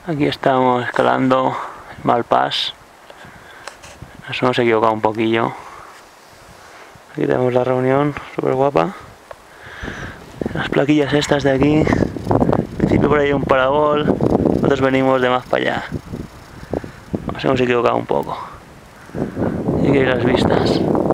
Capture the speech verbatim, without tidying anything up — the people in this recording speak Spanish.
Aquí estamos escalando el Malpàs. Nos hemos equivocado un poquillo. Aquí tenemos la reunión, súper guapa. Las plaquillas estas de aquí. En principio por ahí hay un parabol. Nosotros venimos de más para allá. Nos hemos equivocado un poco. Y aquí hay las vistas.